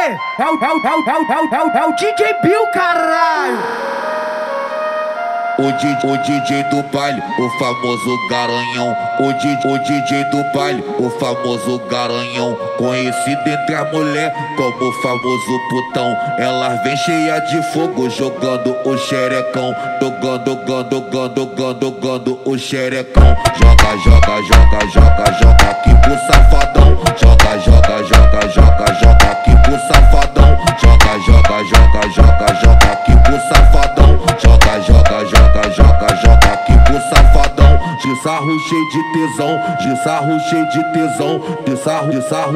Aê, é o DJ Bill, caralho! O DJ do baile, o famoso garanhão. O DJ do baile, o famoso garanhão. Conhecido entre a mulher como o famoso putão. Ela vem cheia de fogo, jogando o xerecão. Dogando o xerecão. Joga aqui pro safadão. Joga aqui pro safadão. Joga aqui pro safadão. Joga aqui pro safadão. De sarro cheio de tesão, de sarro cheio de tesão, de sarro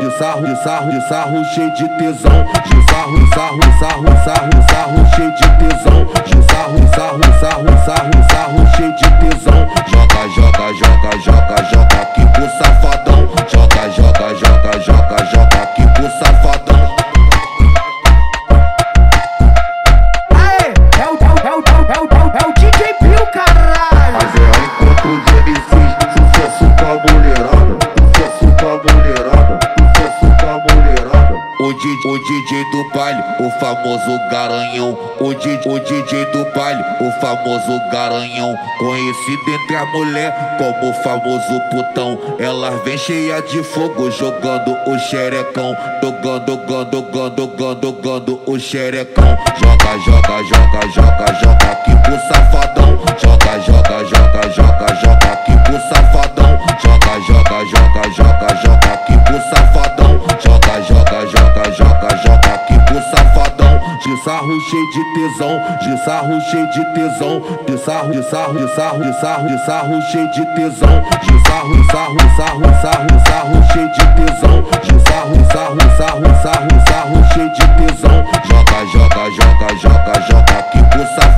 cheio de tesão, de sarro cheio de tesão, de sarro cheio de tesão. Joga aqui pro safadão. Joga aqui pro safadão. É o DJ Bill, caralho! Mas é o encontro de MCs, sucesso com a mulherada, sucesso com a mulherada, sucesso com a mulherada. O DJ do baile, o famoso garanhão. O DJ do baile, o famoso garanhão. Conhecido entre a mulher como o famoso putão. Ela vem cheia de fogo, jogando o xerecão. Dogando o xerecão. Joga aqui pro safadão. Joga aqui pro safadão. Joga aqui pro safadão. Joga aqui pro safadão. De sarro cheio de tesão, de sarro cheio de tesão, de sarro cheio de tesão, de sarro cheio de tesão, de sarro cheio de tesão. Joga aqui pro safadão.